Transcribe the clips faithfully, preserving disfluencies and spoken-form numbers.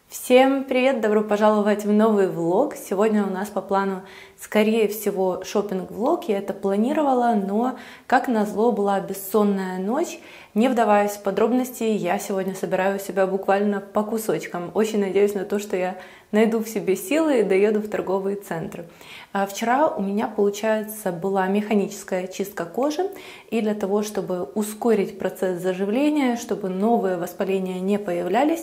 Всем привет! Добро пожаловать в новый влог. Сегодня у нас по плану, скорее всего, шопинг-влог. Я это планировала, но, как назло, была бессонная ночь. Не вдаваясь в подробности, я сегодня собираю себя буквально по кусочкам. Очень надеюсь на то, что я найду в себе силы и доеду в торговый центр. Вчера у меня, получается, была механическая чистка кожи, и для того, чтобы ускорить процесс заживления, чтобы новые воспаления не появлялись,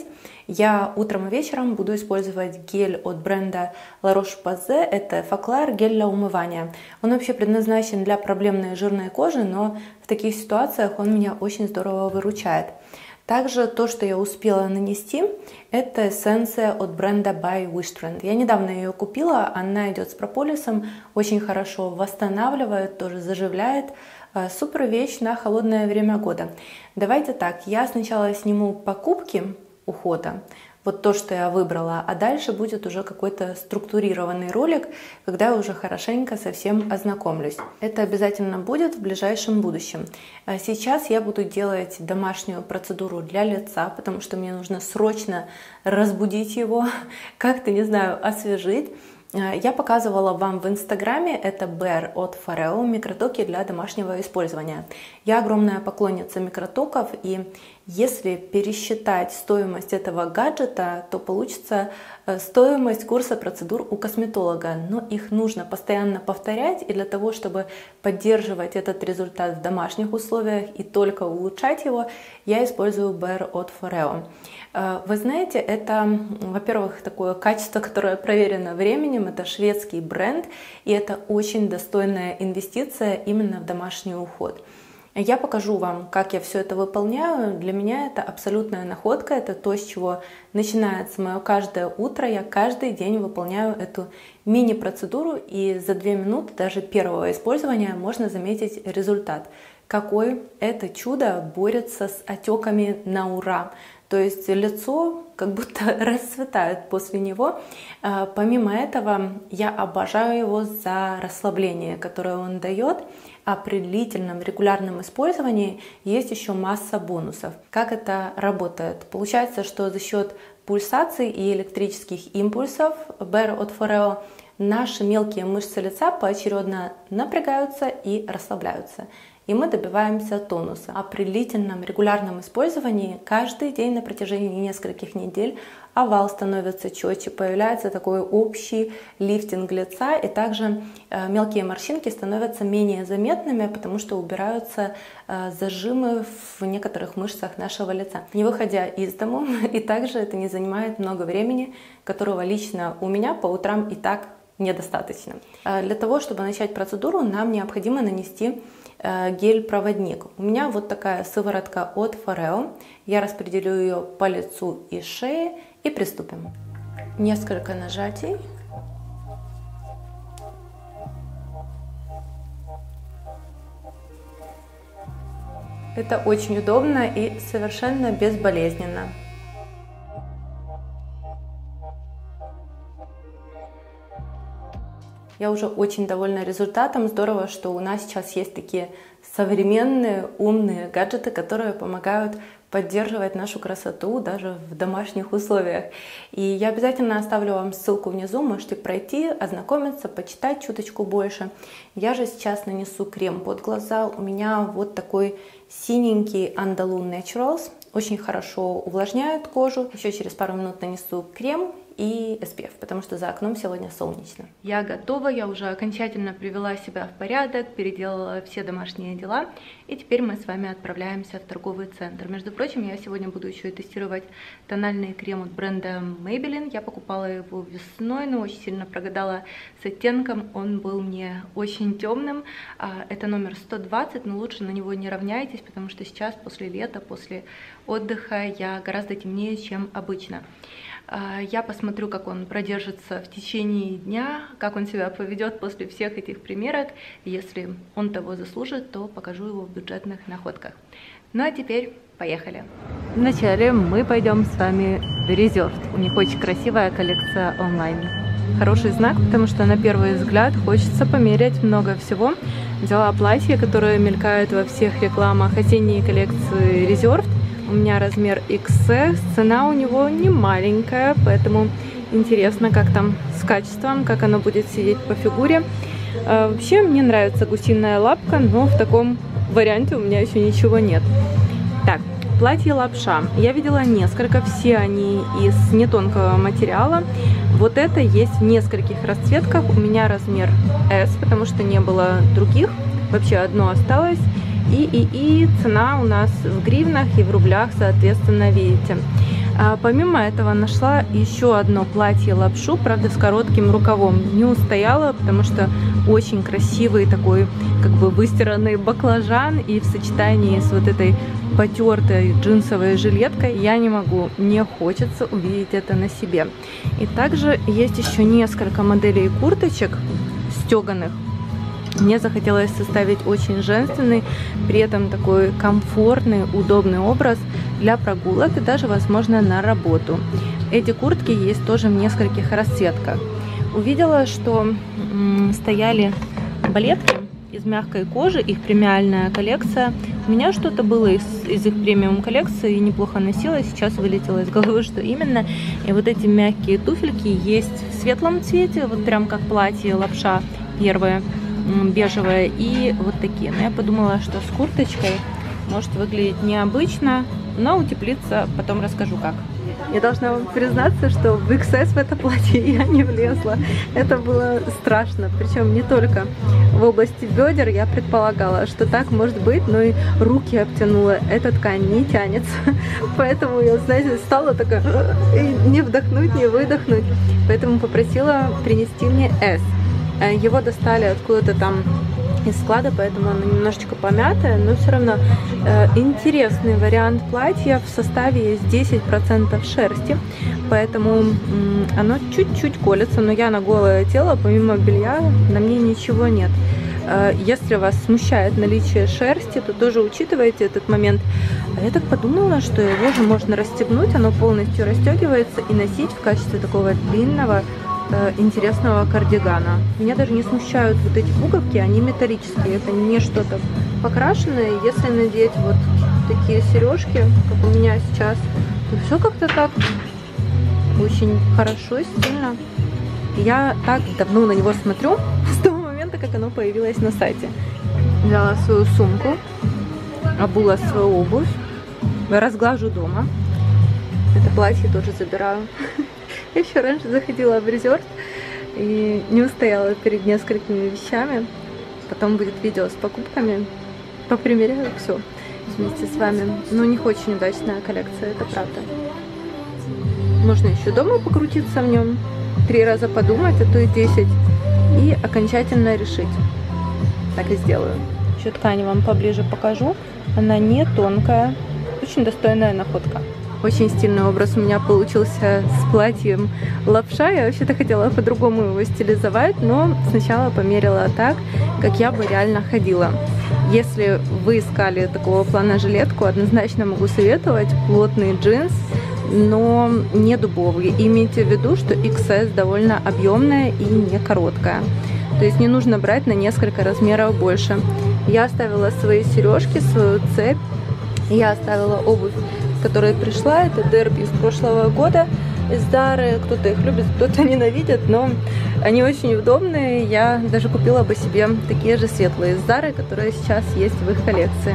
я утром и вечером буду использовать гель от бренда La Roche-Posay. Это Факлар гель для умывания. Он вообще предназначен для проблемной жирной кожи, но в таких ситуациях он меня очень здорово выручает. Также то, что я успела нанести, это эссенция от бренда By Wishtrend. Я недавно ее купила, она идет с прополисом, очень хорошо восстанавливает, тоже заживляет. Супер вещь на холодное время года. Давайте так, я сначала сниму покупки ухода, вот то, что я выбрала, а дальше будет уже какой-то структурированный ролик, когда я уже хорошенько со всем ознакомлюсь. Это обязательно будет в ближайшем будущем. Сейчас я буду делать домашнюю процедуру для лица, потому что мне нужно срочно разбудить его, как-то, не знаю, освежить. Я показывала вам в инстаграме, это Bare от Foreo, микротоки для домашнего использования. Я огромная поклонница микротоков, и если пересчитать стоимость этого гаджета, то получится стоимость курса процедур у косметолога. Но их нужно постоянно повторять, и для того, чтобы поддерживать этот результат в домашних условиях и только улучшать его, я использую Bare от Foreo. Вы знаете, это, во-первых, такое качество, которое проверено временем, это шведский бренд, и это очень достойная инвестиция именно в домашний уход. Я покажу вам, как я все это выполняю. Для меня это абсолютная находка, это то, с чего начинается мое каждое утро. Я каждый день выполняю эту мини-процедуру, и за две минуты даже первого использования можно заметить результат. Какой это чудо борется с отеками на ура. То есть лицо как будто расцветает после него. Помимо этого, я обожаю его за расслабление, которое он дает. А при длительном регулярном использовании есть еще масса бонусов. Как это работает? Получается, что за счет пульсаций и электрических импульсов Bare от Foreo наши мелкие мышцы лица поочередно напрягаются и расслабляются. И мы добиваемся тонуса. А при длительном регулярном использовании каждый день на протяжении нескольких недель овал становится четче, появляется такой общий лифтинг лица, и также э, мелкие морщинки становятся менее заметными, потому что убираются э, зажимы в некоторых мышцах нашего лица, не выходя из дому, и также это не занимает много времени, которого лично у меня по утрам и так недостаточно. Э, для того, чтобы начать процедуру, нам необходимо нанести гель-проводник. У меня вот такая сыворотка от Foreo. Я распределю ее по лицу и шее и приступим. Несколько нажатий. Это очень удобно и совершенно безболезненно. Я уже очень довольна результатом. Здорово, что у нас сейчас есть такие современные умные гаджеты, которые помогают поддерживать нашу красоту даже в домашних условиях. И я обязательно оставлю вам ссылку внизу, можете пройти, ознакомиться, почитать чуточку больше. Я же сейчас нанесу крем под глаза. У меня вот такой синенький Andalou Naturals. Очень хорошо увлажняет кожу. Еще через пару минут нанесу крем и эс пи эф, потому что за окном сегодня солнечно. Я готова, я уже окончательно привела себя в порядок, переделала все домашние дела, и теперь мы с вами отправляемся в торговый центр. Между прочим, я сегодня буду еще и тестировать тональный крем от бренда Maybelline. Я покупала его весной, но очень сильно прогадала с оттенком, он был мне очень темным. Это номер сто двадцать, но лучше на него не равняйтесь, потому что сейчас после лета, после отдыха я гораздо темнее, чем обычно. Я посмотрю, как он продержится в течение дня, как он себя поведет после всех этих примерок. Если он того заслужит, то покажу его в бюджетных находках. Ну а теперь поехали. Вначале мы пойдем с вами в Reserved. У них очень красивая коллекция онлайн. Хороший знак, потому что на первый взгляд хочется померять много всего. Взяла платье, которое мелькает во всех рекламах осенней коллекции Reserved. У меня размер икс эс, цена у него не маленькая, поэтому интересно, как там с качеством, как оно будет сидеть по фигуре. Вообще, мне нравится гусиная лапка, но в таком варианте у меня еще ничего нет. Так, платье лапша. Я видела несколько, все они из нетонкого материала. Вот это есть в нескольких расцветках. У меня размер эс, потому что не было других. Вообще одно осталось. И, и, и цена у нас в гривнах и в рублях, соответственно, видите. А помимо этого нашла еще одно платье лапшу, правда, с коротким рукавом. Не устояла, потому что очень красивый такой, как бы выстиранный баклажан, и в сочетании с вот этой потертой джинсовой жилеткой я не могу, мне хочется увидеть это на себе. И также есть еще несколько моделей курточек стеганых. Мне захотелось составить очень женственный, при этом такой комфортный, удобный образ для прогулок и даже, возможно, на работу. Эти куртки есть тоже в нескольких расцветках. Увидела, что м, стояли балетки из мягкой кожи, их премиальная коллекция. У меня что-то было из, из их премиум коллекции и неплохо носила, сейчас вылетело из головы, что именно. И вот эти мягкие туфельки есть в светлом цвете, вот прям как платье лапша первое, бежевая, и вот такие. Но я подумала, что с курточкой может выглядеть необычно, но утеплиться потом расскажу как. Я должна вам признаться, что в икс эс в это платье я не влезла. Это было страшно, причем не только в области бедер. Я предполагала, что так может быть, но и руки обтянула. Эта ткань не тянется, поэтому я, знаете, стала такая, не вдохнуть, не выдохнуть. Поэтому попросила принести мне эс. Его достали откуда-то там из склада, поэтому оно немножечко помятое, но все равно э, интересный вариант платья. В составе есть десять процентов шерсти, поэтому м, оно чуть-чуть колется, но я на голое тело, помимо белья, на мне ничего нет. Э, если вас смущает наличие шерсти, то тоже учитывайте этот момент. А я так подумала, что его же можно расстегнуть, оно полностью расстегивается и носить в качестве такого длинного интересного кардигана. Меня даже не смущают вот эти пуговки, они металлические, это не что-то покрашенное. Если надеть вот такие сережки, как у меня сейчас, то все как-то так очень хорошо и стильно. Я так давно на него смотрю, с того момента, как оно появилось на сайте. Взяла свою сумку, обула свою обувь, разглажу дома. Это платье тоже забираю. Я еще раньше заходила в резерв и не устояла перед несколькими вещами. Потом будет видео с покупками. Попримеряю все вместе с вами. Но у них очень удачная коллекция, это правда. Можно еще дома покрутиться в нем, три раза подумать, а то и десять, и окончательно решить. Так и сделаю. Еще ткань вам поближе покажу. Она не тонкая, очень достойная находка. Очень стильный образ у меня получился с платьем лапша. Я вообще-то хотела по-другому его стилизовать, но сначала померила так, как я бы реально ходила. Если вы искали такого плана жилетку, однозначно могу советовать плотный джинс, но не дубовый. Имейте в виду, что икс эс довольно объемная и не короткая. То есть не нужно брать на несколько размеров больше. Я оставила свои сережки, свою цепь. Я оставила обувь, которая пришла. Это дерби из прошлого года из Зары. Кто-то их любит, кто-то ненавидит, но они очень удобные. Я даже купила бы себе такие же светлые из Зары, которые сейчас есть в их коллекции.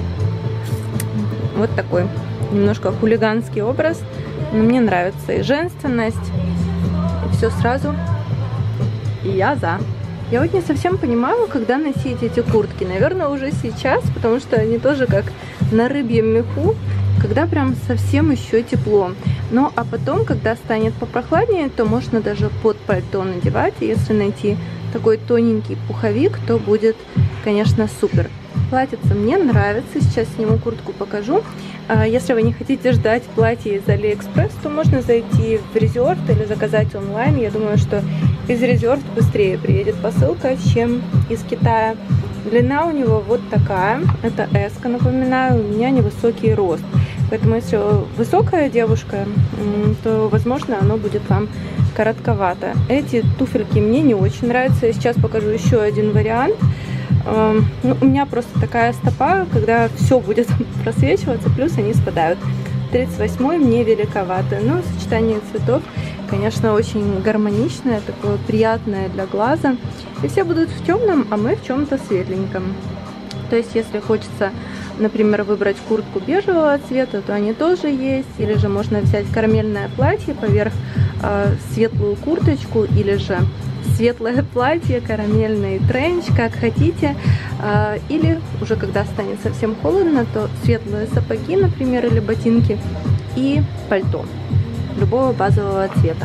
Вот такой немножко хулиганский образ. Но мне нравится и женственность, и все сразу. И я за. Я вот не совсем понимаю, когда носить эти куртки. Наверное, уже сейчас, потому что они тоже как на рыбьем меху, когда прям совсем еще тепло. Ну, а потом, когда станет попрохладнее, то можно даже под пальто надевать. И если найти такой тоненький пуховик, то будет, конечно, супер. Платьице мне нравится. Сейчас сниму куртку, покажу. Если вы не хотите ждать платье из Алиэкспресс, то можно зайти в Резерв или заказать онлайн. Я думаю, что из Резерв быстрее приедет посылка, чем из Китая. Длина у него вот такая. Это эс-ка, напоминаю. У меня невысокий рост. Поэтому, если высокая девушка, то, возможно, оно будет вам коротковато. Эти туфельки мне не очень нравятся. Я сейчас покажу еще один вариант. э, ну, у меня просто такая стопа, когда все будет просвечиваться, плюс они спадают. тридцать восьмой мне великовато, но сочетание цветов, конечно, очень гармоничное, такое приятное для глаза. И все будут в темном, а мы в чем-то светленьком. То есть, если хочется, например, выбрать куртку бежевого цвета, то они тоже есть. Или же можно взять карамельное платье поверх э, светлую курточку, или же светлое платье, карамельный тренч, как хотите. Э, или уже когда станет совсем холодно, то светлые сапоги, например, или ботинки и пальто любого базового цвета.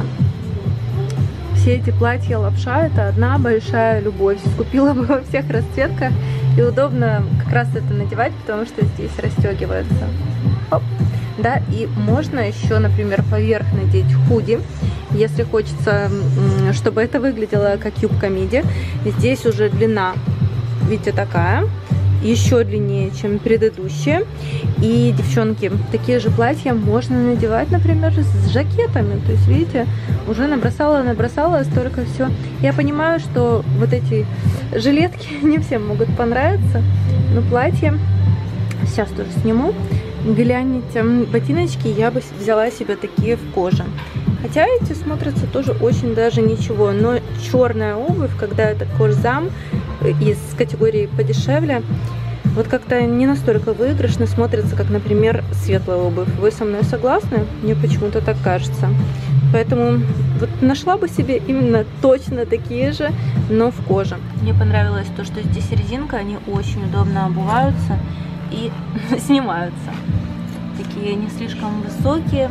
Все эти платья лапша — это одна большая любовь. Купила бы во всех расцветках. И удобно как раз это надевать, потому что здесь расстегивается. Оп. Да, и можно еще, например, поверх надеть худи, если хочется, чтобы это выглядело как юбка миди. Здесь уже длина, видите, такая, еще длиннее, чем предыдущая. И, девчонки, такие же платья можно надевать, например, с жакетами. То есть, видите, уже набросала, набросала, столько все. Я понимаю, что вот эти жилетки не всем могут понравиться, но платье сейчас тоже сниму. Гляньте, ботиночки я бы взяла себе такие в коже. Хотя эти смотрятся тоже очень даже ничего, но черная обувь, когда это кожзам из категории подешевле, вот как-то не настолько выигрышно смотрится, как, например, светлая обувь. Вы со мной согласны? Мне почему-то так кажется. Поэтому вот нашла бы себе именно точно такие же, но в коже. Мне понравилось то, что здесь резинка, они очень удобно обуваются и снимаются. Такие не слишком высокие.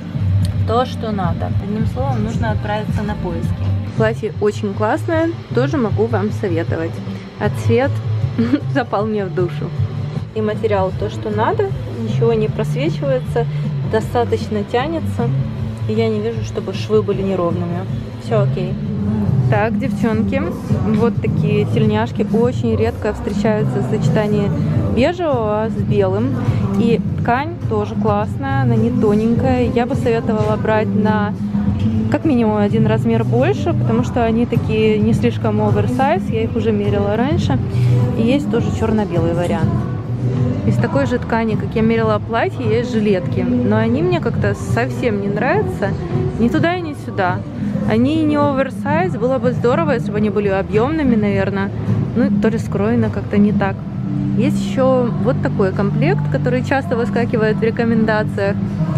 То, что надо. Одним словом, нужно отправиться на поиски. Платье очень классное, тоже могу вам советовать. А цвет запал мне в душу. И материал то, что надо, ничего не просвечивается, достаточно тянется. И я не вижу, чтобы швы были неровными. Все окей. Так, девчонки, вот такие тельняшки. Очень редко встречаются в сочетании бежевого с белым. И ткань тоже классная, она не тоненькая. Я бы советовала брать на как минимум один размер больше, потому что они такие не слишком оверсайз. Я их уже мерила раньше. И есть тоже черно-белый вариант. Из такой же ткани, как я мерила платье, есть жилетки. Но они мне как-то совсем не нравятся. Ни туда и ни сюда. Они не оверсайз. Было бы здорово, если бы они были объемными, наверное. Ну, то ли скроено как-то не так. Есть еще вот такой комплект, который часто выскакивает в рекомендациях.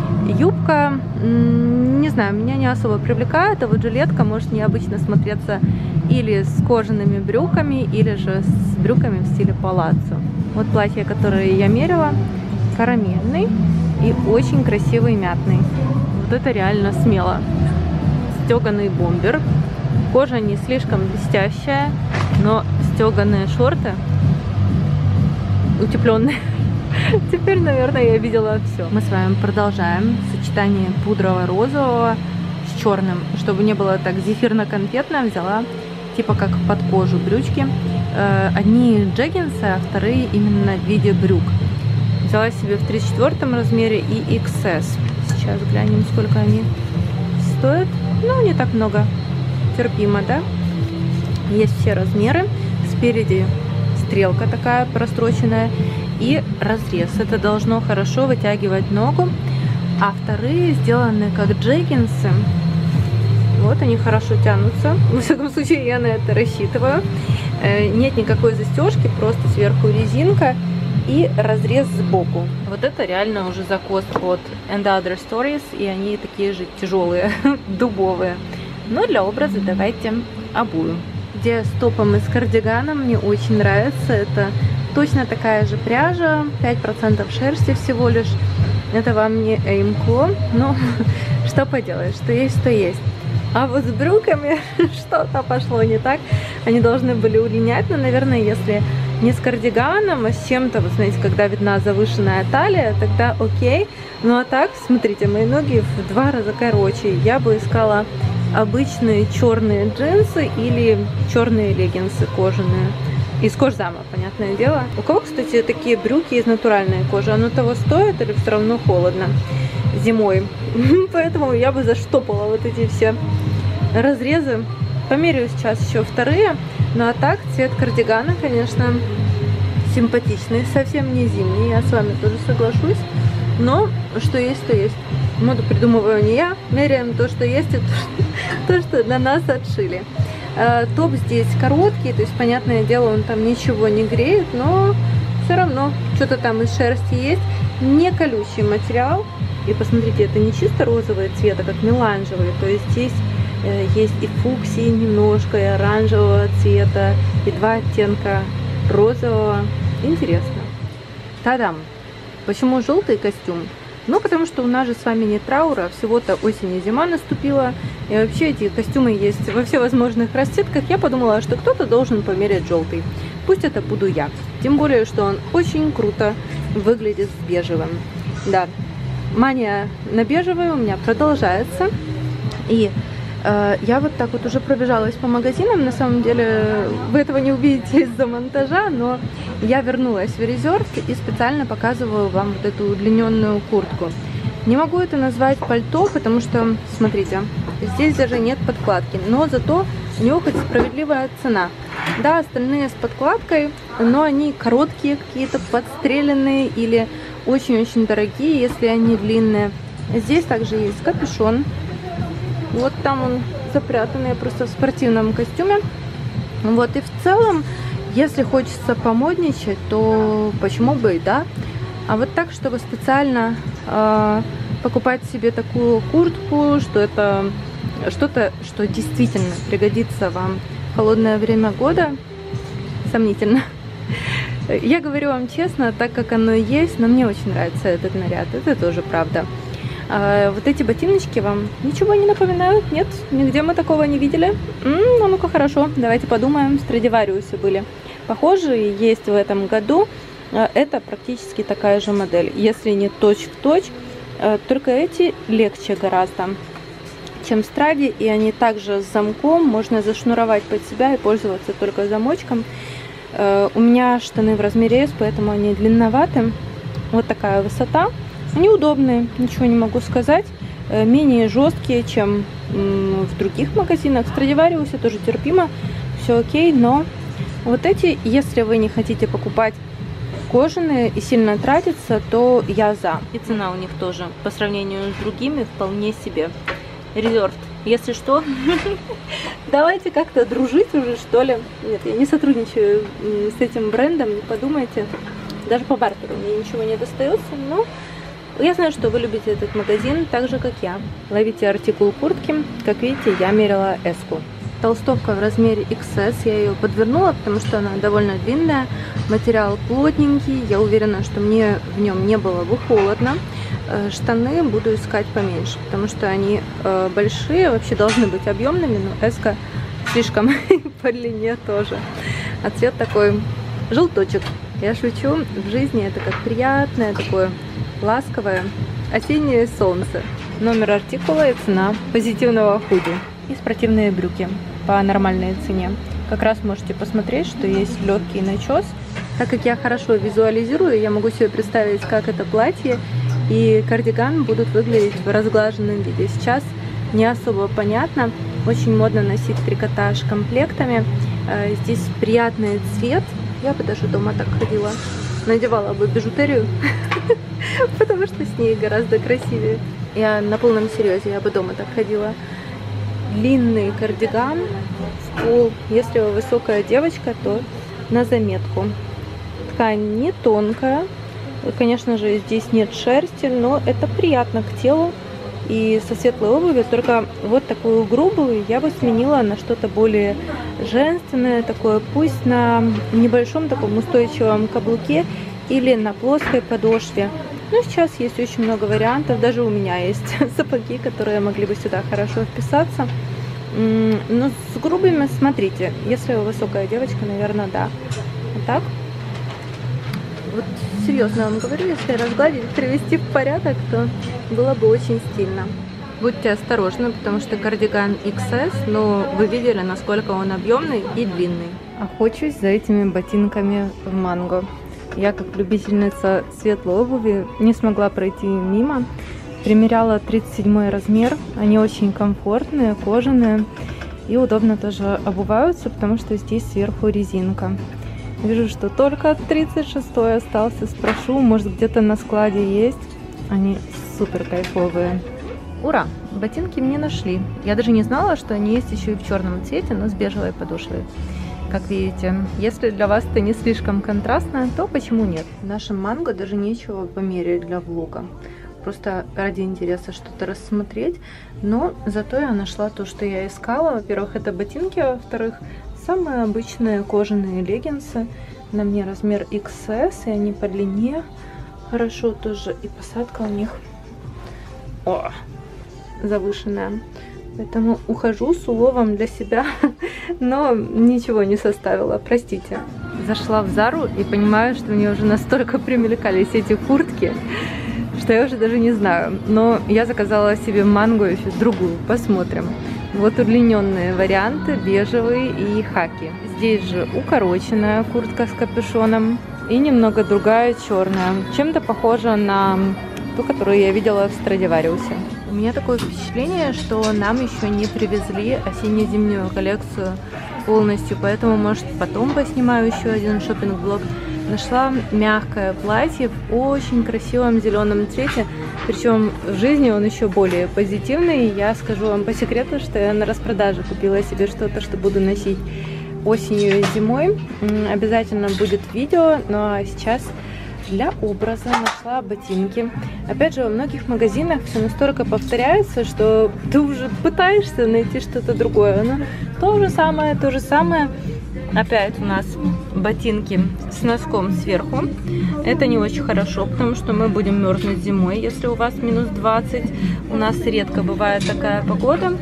Юбка, не знаю, меня не особо привлекает, а вот жилетка может необычно смотреться или с кожаными брюками, или же с брюками в стиле палаццо. Вот платье, которое я мерила, карамельный и очень красивый мятный. Вот это реально смело. Стеганый бомбер. Кожа не слишком блестящая, но стеганые шорты утепленные. Теперь, наверное, я видела все. Мы с вами продолжаем сочетание пудрово-розового с черным. Чтобы не было так зефирно-конфетно, взяла типа как под кожу брючки. Одни джеггинсы, а вторые именно в виде брюк. Взяла себе в тридцать четвёртом размере и икс эс. Сейчас глянем, сколько они стоят. Ну, не так много. Терпимо, да? Есть все размеры. Спереди стрелка такая простроченная и разрез. Это должно хорошо вытягивать ногу. А вторые сделаны как джеггинсы. Вот они хорошо тянутся. Во всяком случае, я на это рассчитываю. Нет никакой застежки, просто сверху резинка и разрез сбоку. Вот это реально уже закос от And Other Stories, и они такие же тяжелые, дубовые. Но для образа давайте обую. Где с топом и с кардиганом мне очень нравится. Это точно такая же пряжа, пять процентов шерсти всего лишь. Это вам не Эймко, но что поделаешь, что есть, то есть. А вот с брюками что-то пошло не так. Они должны были улинять, но, наверное, если не с кардиганом, а с чем-то, вот знаете, когда видна завышенная талия, тогда окей. Ну а так, смотрите, мои ноги в два раза короче. Я бы искала обычные черные джинсы или черные леггинсы кожаные. Из кожзама, понятное дело. У кого, кстати, такие брюки из натуральной кожи? Оно того стоит или все равно холодно зимой? Поэтому я бы заштопала вот эти все разрезы Померяю сейчас еще вторые. Ну а так, цвет кардигана, конечно, симпатичный. Совсем не зимний, я с вами тоже соглашусь. Но что есть, то есть. Моду придумываю не я. Меряем то, что есть, и то, что на нас отшили. Топ здесь короткий, то есть, понятное дело, он там ничего не греет, но все равно что-то там из шерсти есть. Не колючий материал. И посмотрите, это не чисто розовый цвет, а как меланжевый. То есть здесь э, есть и фуксии немножко, и оранжевого цвета, и два оттенка розового. Интересно. Та-дам! Почему желтый костюм? Ну, потому что у нас же с вами не траур, а всего-то осень и зима наступила. И вообще эти костюмы есть во всевозможных расцветках. Я подумала, что кто-то должен померять желтый. Пусть это буду я. Тем более, что он очень круто выглядит с бежевым. Да. Мания на бежевый у меня продолжается. И э, я вот так вот уже пробежалась по магазинам. На самом деле вы этого не увидите из-за монтажа, но я вернулась в резерв и специально показываю вам вот эту удлиненную куртку. Не могу это назвать пальто, потому что, смотрите, здесь даже нет подкладки. Но зато у него хоть справедливая цена. Да, остальные с подкладкой, но они короткие какие-то, подстреленные или очень-очень дорогие, если они длинные. Здесь также есть капюшон. Вот там он запрятанный, просто в спортивном костюме. Вот, и в целом, если хочется помодничать, то почему бы и да. А вот так, чтобы специально э, покупать себе такую куртку, что это что-то, что действительно пригодится вам в холодное время года, сомнительно. Я говорю вам честно, так как оно и есть, но мне очень нравится этот наряд, это тоже правда. А вот эти ботиночки вам ничего не напоминают? Нет? Нигде мы такого не видели? М-м, ну ну-ка, хорошо, давайте подумаем. Страдивариусы были похожие, есть в этом году. Это практически такая же модель, если не точь-в-точь, только эти легче гораздо, чем Стради, и они также с замком, можно зашнуровать под себя и пользоваться только замочком. У меня штаны в размере S, поэтому они длинноваты. Вот такая высота. Они удобные, ничего не могу сказать. Менее жесткие, чем в других магазинах. В Страдивариусе тоже терпимо, все окей. Но вот эти, если вы не хотите покупать кожаные и сильно тратиться, то я за. И цена у них тоже по сравнению с другими вполне себе. Резерв. Если что, давайте как-то дружить уже, что ли. Нет, я не сотрудничаю с этим брендом, не подумайте. Даже по бартеру мне ничего не достается, но я знаю, что вы любите этот магазин так же, как я. Ловите артикул куртки. Как видите, я мерила эс-ку. Толстовка в размере икс эс, я ее подвернула, потому что она довольно длинная. Материал плотненький, я уверена, что мне в нем не было бы холодно. Штаны буду искать поменьше, потому что они э, большие, вообще должны быть объемными, но эска слишком по длине тоже. А цвет такой желточек. Я шучу, в жизни это как приятное, такое ласковое осеннее солнце. Номер артикула и цена позитивного худи. И спортивные брюки по нормальной цене. Как раз можете посмотреть, что есть легкий начес. Так как я хорошо визуализирую, я могу себе представить, как это платье и кардиган будут выглядеть в разглаженном виде. Сейчас не особо понятно. Очень модно носить трикотаж комплектами. Здесь приятный цвет. Я бы даже дома так ходила. Надевала бы бижутерию, потому что с ней гораздо красивее. Я на полном серьезе, я бы дома так ходила. Длинный кардиган в пол. Если вы высокая девочка, то на заметку. Ткань не тонкая. Конечно же, здесь нет шерсти, но это приятно к телу. И со светлой обувью, только вот такую грубую я бы сменила на что-то более женственное, такое, пусть на небольшом таком устойчивом каблуке или на плоской подошве. Но сейчас есть очень много вариантов, даже у меня есть сапоги, которые могли бы сюда хорошо вписаться. Но с грубыми, смотрите, если вы высокая девочка, наверное, да. Вот так. Вот серьезно вам говорю, если разгладить, привести в порядок, то было бы очень стильно. Будьте осторожны, потому что кардиган икс эс, но вы видели, насколько он объемный и длинный. Охочусь за этими ботинками в манго. Я, как любительница светлой обуви, не смогла пройти мимо. Примеряла тридцать седьмой размер. Они очень комфортные, кожаные. И удобно тоже обуваются, потому что здесь сверху резинка. Вижу, что только тридцать шестой остался. Спрошу, может где-то на складе есть. Они супер кайфовые. Ура! Ботинки мне нашли. Я даже не знала, что они есть еще и в черном цвете, но с бежевой подошвой. Как видите, если для вас это не слишком контрастно, то почему нет? В нашем манго даже нечего померить для влога. Просто ради интереса что-то рассмотреть. Но зато я нашла то, что я искала. Во-первых, это ботинки, а во-вторых, самые обычные кожаные леггинсы. На мне размер икс эс, и они по длине хорошо тоже. И посадка у них о, завышенная. Поэтому ухожу с уловом для себя, но ничего не составила, простите. Зашла в Зару и понимаю, что мне уже настолько примелькались эти куртки, что я уже даже не знаю. Но я заказала себе манго еще другую, посмотрим. Вот удлиненные варианты, бежевый и хаки. Здесь же укороченная куртка с капюшоном и немного другая, черная. Чем-то похожа на ту, которую я видела в Страдивариусе. У меня такое впечатление, что нам еще не привезли осенне-зимнюю коллекцию полностью, поэтому, может, потом поснимаю еще один шопинг-влог. Нашла мягкое платье в очень красивом зеленом цвете, причем в жизни он еще более позитивный. Я скажу вам по секрету, что я на распродаже купила себе что-то, что буду носить осенью и зимой. Обязательно будет видео, ну а сейчас для образа нашла ботинки. Опять же, во многих магазинах все настолько повторяется, что ты уже пытаешься найти что-то другое. Но то же самое, то же самое. Опять у нас ботинки с носком сверху. Это не очень хорошо, потому что мы будем мерзнуть зимой, если у вас минус двадцать. У нас редко бывает такая погода.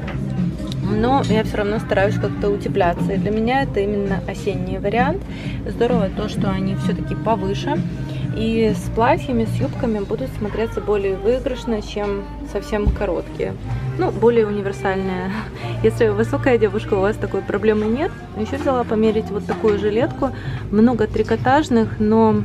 Но я все равно стараюсь как-то утепляться. И для меня это именно осенний вариант. Здорово то, что они все-таки повыше. И с платьями, с юбками будут смотреться более выигрышно, чем совсем короткие. Ну, более универсальные. Если вы высокая девушка, у вас такой проблемы нет. Еще взяла померить вот такую жилетку. Много трикотажных, но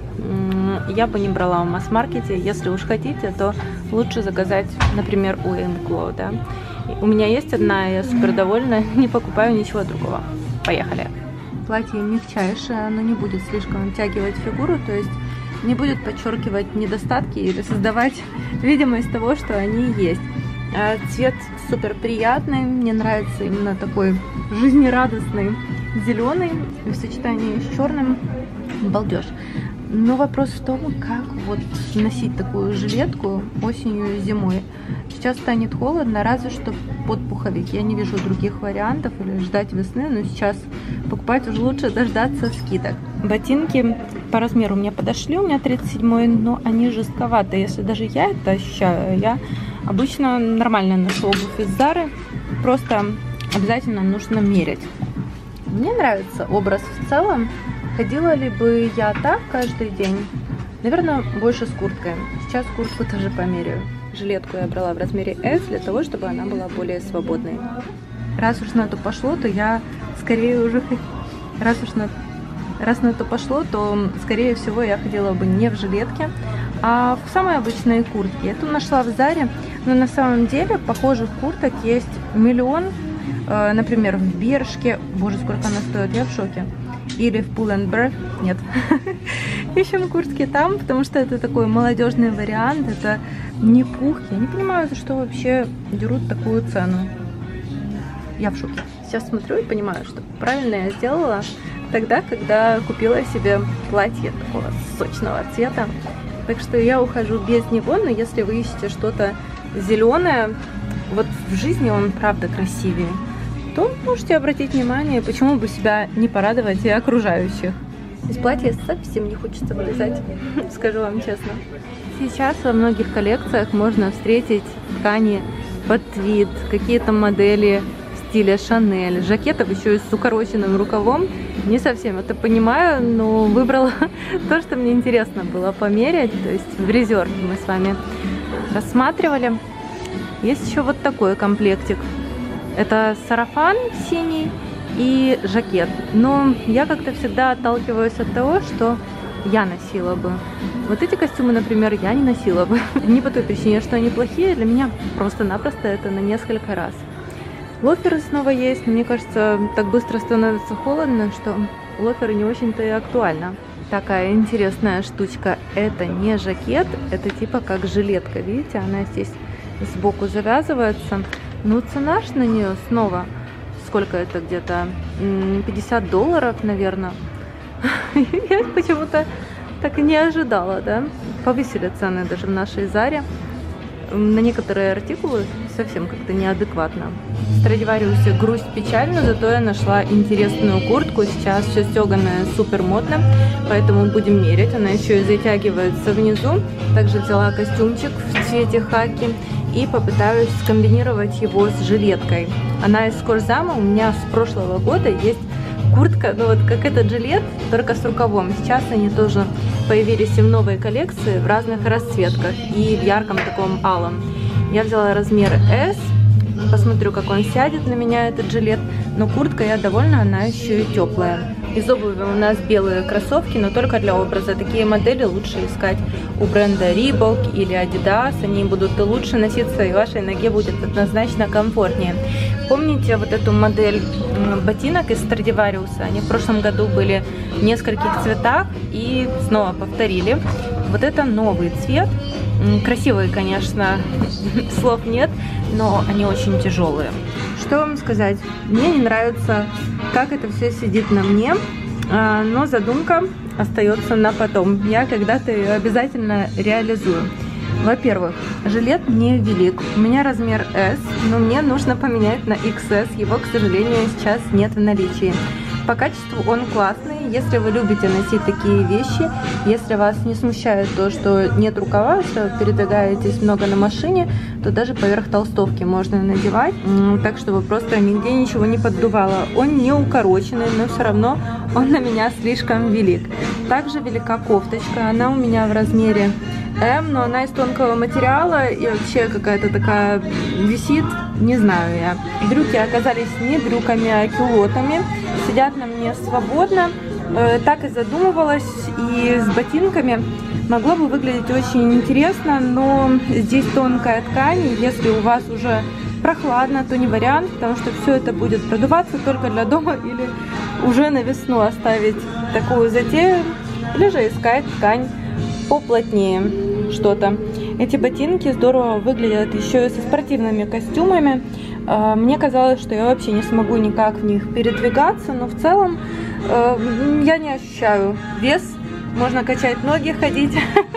я бы не брала в масс-маркете. Если уж хотите, то лучше заказать, например, у Uniqlo, да. У меня есть одна, я супер довольна. Не покупаю ничего другого. Поехали. Платье мягчайшее, оно не будет слишком оттягивать фигуру, то есть не будет подчеркивать недостатки или создавать видимость того, что они есть. Цвет супер приятный, мне нравится именно такой жизнерадостный зеленый в сочетании с черным. Балдеж. Но вопрос в том, как вот носить такую жилетку осенью и зимой. Сейчас станет холодно, разве что под пуховик. Я не вижу других вариантов или ждать весны, но сейчас покупать уже лучше дождаться скидок. Ботинки по размеру мне подошли, у меня тридцать седьмой, но они жестковаты. Если даже я это ощущаю, я обычно нормально ношу обувь из Зары, просто обязательно нужно мерять. Мне нравится образ в целом. Ходила ли бы я так каждый день? Наверное, больше с курткой. Сейчас куртку тоже померяю. Жилетку я брала в размере эс для того, чтобы она была более свободной. Раз уж на то пошло, то я скорее уже... Раз уж на... Раз на то пошло, то скорее всего я ходила бы не в жилетке, а в самой обычной куртке. Эту нашла в Заре, но на самом деле похожих курток есть миллион. Например, в Бершке. Боже, сколько она стоит, я в шоке. Или в Pull&Bear. Нет. Ищем куртки там, потому что это такой молодежный вариант. Это не пух. Я не понимаю, за что вообще дерут такую цену. Я в шоке. Сейчас смотрю и понимаю, что правильно я сделала тогда, когда купила себе платье такого сочного цвета. Так что я ухожу без него, но если вы ищете что-то зеленое, вот в жизни он правда красивее, то можете обратить внимание, почему бы себя не порадовать и окружающих. Из платья совсем не хочется вылезать, скажу вам честно. Сейчас во многих коллекциях можно встретить ткани под твид, какие-то модели в стиле Шанель, жакетов еще и с укороченным рукавом. Не совсем это понимаю, но выбрала то, что мне интересно было померять. То есть в резерве мы с вами рассматривали. Есть еще вот такой комплектик. Это сарафан синий и жакет. Но я как-то всегда отталкиваюсь от того, что я носила бы. Вот эти костюмы, например, я не носила бы. Не по той причине, что они плохие, для меня просто-напросто это на несколько раз. Лоферы снова есть, но мне кажется, так быстро становится холодно, что лоферы не очень-то и актуально. Такая интересная штучка. Это не жакет, это типа как жилетка. Видите, она здесь сбоку завязывается. Но цена ж на нее снова, сколько это где-то, пятьдесят долларов, наверное. Я почему-то так и не ожидала, да? Повысили цены даже в нашей Заре. На некоторые артикулы совсем как-то неадекватно. В Страдивариусе грусть печально, зато я нашла интересную куртку. Сейчас все стеганое супер модно, поэтому будем мерять. Она еще и затягивается внизу. Также взяла костюмчик в цвете хаки и попытаюсь скомбинировать его с жилеткой. Она из Корзама, у меня с прошлого года есть куртка, ну вот как этот жилет, только с рукавом. Сейчас они тоже появились и в новой коллекции в разных расцветках и в ярком таком алом. Я взяла размер эс, посмотрю, как он сядет на меня, этот жилет. Но куртка я довольна, она еще и теплая. Из обуви у нас белые кроссовки, но только для образа. Такие модели лучше искать у бренда Reebok или Adidas. Они будут лучше носиться, и вашей ноге будет однозначно комфортнее. Помните вот эту модель ботинок из Страдивариуса? Они в прошлом году были в нескольких цветах и снова повторили. Вот это новый цвет. Красивые, конечно, слов нет, но они очень тяжелые. Что вам сказать? Мне не нравится, как это все сидит на мне, но задумка остается на потом. Я когда-то ее обязательно реализую. Во-первых, жилет не велик. У меня размер эс, но мне нужно поменять на икс эс. Его, к сожалению, сейчас нет в наличии. По качеству он классный. Если вы любите носить такие вещи, если вас не смущает то, что нет рукава, что вы передвигаетесь много на машине, то даже поверх толстовки можно надевать, так чтобы просто нигде ничего не поддувало. Он не укороченный, но все равно он на меня слишком велик. Также велика кофточка, она у меня в размере эм, но она из тонкого материала и вообще какая-то такая висит, не знаю я. Брюки оказались не брюками, а кюлотами, сидят на мне свободно. Так и задумывалась, и с ботинками могло бы выглядеть очень интересно, но здесь тонкая ткань, если у вас уже прохладно, то не вариант, потому что все это будет продуваться только для дома или уже на весну оставить такую затею, или же искать ткань поплотнее что-то. Эти ботинки здорово выглядят еще и со спортивными костюмами. Мне казалось, что я вообще не смогу никак в них передвигаться, но в целом я не ощущаю вес, можно качать ноги, ходить.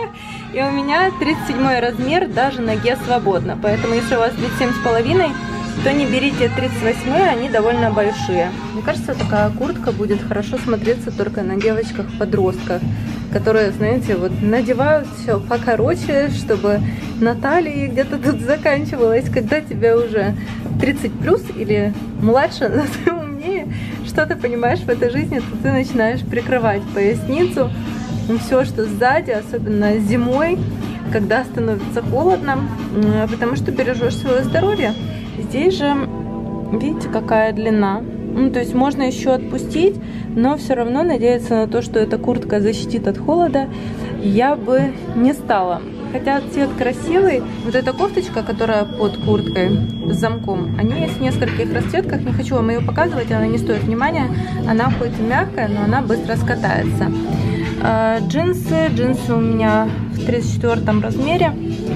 И у меня тридцать седьмой размер, даже ноге свободно. Поэтому если у вас тридцать семь с половиной, то не берите тридцать восемь, они довольно большие. Мне кажется, такая куртка будет хорошо смотреться только на девочках-подростках, которые, знаете, вот надевают все покороче, чтобы на талии где-то тут заканчивалось. Когда тебе уже тридцать плюс или младше, но ты умнее, что ты понимаешь в этой жизни, то ты начинаешь прикрывать поясницу, все, что сзади, особенно зимой, когда становится холодно, потому что бережешь свое здоровье. Здесь же, видите, какая длина. Ну, то есть можно еще отпустить, но все равно надеяться на то, что эта куртка защитит от холода, я бы не стала. Хотя цвет красивый. Вот эта кофточка, которая под курткой с замком, они есть в нескольких расцветках. Не хочу вам ее показывать, она не стоит внимания. Она хоть и мягкая, но она быстро скатается. А, джинсы. Джинсы у меня в тридцать четвёртом размере,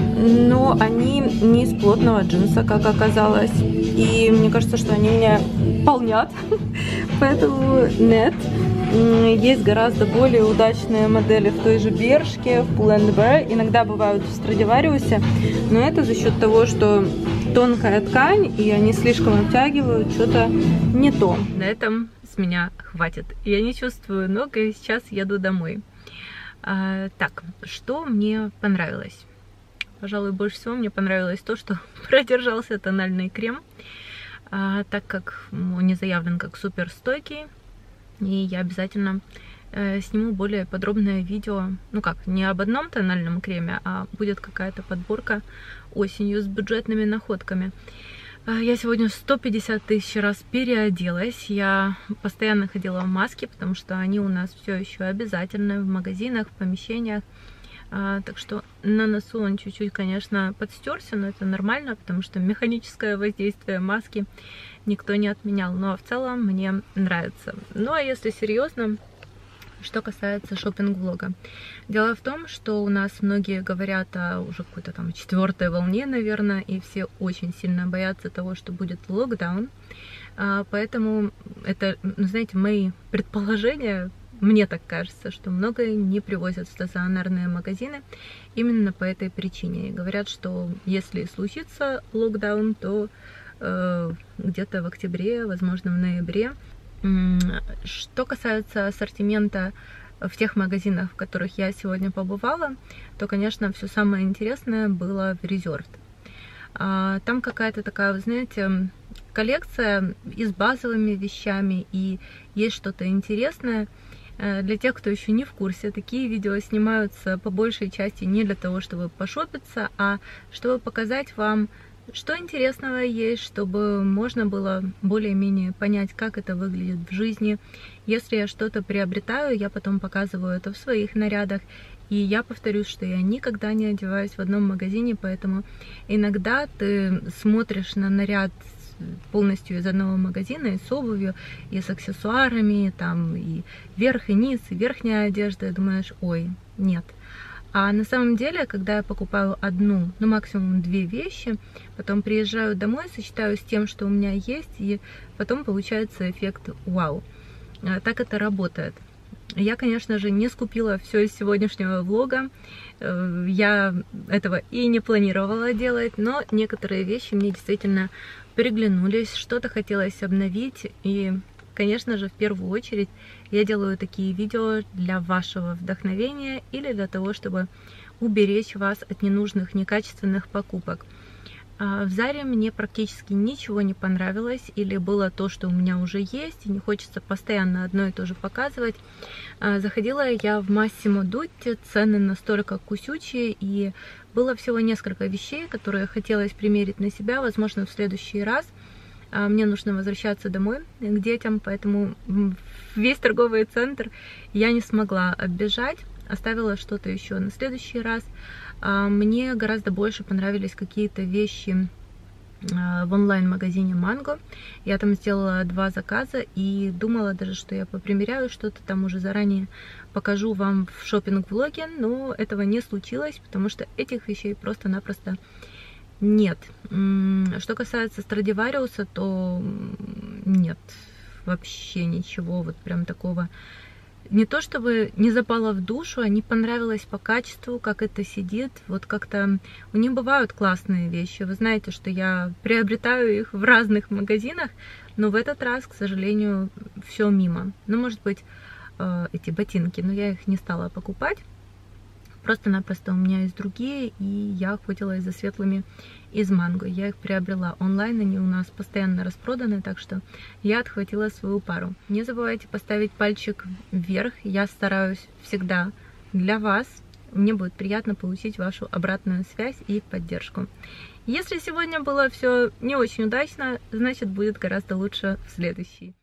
но они не из плотного джинса, как оказалось. И мне кажется, что они меня полнят. Поэтому нет. Есть гораздо более удачные модели в той же Бершке, в Pull and Bear. Иногда бывают в Страдивариусе. Но это за счет того, что тонкая ткань, и они слишком обтягивают, что-то не то. На этом с меня хватит. Я не чувствую ног, и сейчас еду домой. А, так, что мне понравилось? Пожалуй, больше всего мне понравилось то, что продержался тональный крем, а, так как он не заявлен как супер стойкий. И я обязательно э, сниму более подробное видео, ну как, не об одном тональном креме, а будет какая-то подборка осенью с бюджетными находками. Э, я сегодня сто пятьдесят тысяч раз переоделась, я постоянно ходила в маске, потому что они у нас все еще обязательны в магазинах, в помещениях. А, так что на носу он чуть-чуть, конечно, подстерся, но это нормально, потому что механическое воздействие маски никто не отменял. Но в целом мне нравится. Ну а если серьезно, что касается шопинг-влога. Дело в том, что у нас многие говорят о уже какой-то там четвертой волне, наверное, и все очень сильно боятся того, что будет локдаун. Поэтому это, знаете, мои предположения, мне так кажется, что многое не привозят в стационарные магазины именно по этой причине. И говорят, что если случится локдаун, то э, где-то в октябре, возможно, в ноябре. Что касается ассортимента в тех магазинах, в которых я сегодня побывала, то, конечно, все самое интересное было в Reserved. Там какая-то такая, вы знаете, коллекция и с базовыми вещами, и есть что-то интересное. Для тех, кто еще не в курсе, такие видео снимаются по большей части не для того, чтобы пошопиться, а чтобы показать вам, что интересного есть, чтобы можно было более-менее понять, как это выглядит в жизни. Если я что-то приобретаю, я потом показываю это в своих нарядах. И я повторюсь, что я никогда не одеваюсь в одном магазине, поэтому иногда ты смотришь на наряд полностью из одного магазина, и с обувью, и с аксессуарами, там и верх, и низ, и верхняя одежда, и думаешь, ой, нет. А на самом деле, когда я покупаю одну, ну максимум две вещи, потом приезжаю домой, сочетаю с тем, что у меня есть, и потом получается эффект вау. Так это работает. Я, конечно же, не скупила все из сегодняшнего влога, я этого и не планировала делать, но некоторые вещи мне действительно приглянулись, что-то хотелось обновить, и, конечно же, в первую очередь я делаю такие видео для вашего вдохновения или для того, чтобы уберечь вас от ненужных, некачественных покупок. В Заре мне практически ничего не понравилось, или было то, что у меня уже есть, и не хочется постоянно одно и то же показывать. Заходила я в Massimo Dutti, цены настолько кусючие, и было всего несколько вещей, которые хотелось примерить на себя, возможно, в следующий раз. Мне нужно возвращаться домой к детям, поэтому весь торговый центр я не смогла оббежать, оставила что-то еще на следующий раз. Мне гораздо больше понравились какие-то вещи в онлайн-магазине Mango. Я там сделала два заказа и думала даже, что я попримеряю что-то там уже заранее, покажу вам в шопинг-влоге, но этого не случилось, потому что этих вещей просто-напросто нет. Что касается Страдивариуса, то нет, вообще ничего вот прям такого. Не то чтобы не запало в душу, а не понравилось по качеству, как это сидит. Вот как-то у них бывают классные вещи. Вы знаете, что я приобретаю их в разных магазинах, но в этот раз, к сожалению, все мимо. Ну, может быть, эти ботинки, но я их не стала покупать. Просто-напросто у меня есть другие, и я охотилась за светлыми из Mango. Я их приобрела онлайн, они у нас постоянно распроданы, так что я отхватила свою пару. Не забывайте поставить пальчик вверх, я стараюсь всегда для вас. Мне будет приятно получить вашу обратную связь и поддержку. Если сегодня было все не очень удачно, значит будет гораздо лучше в следующий.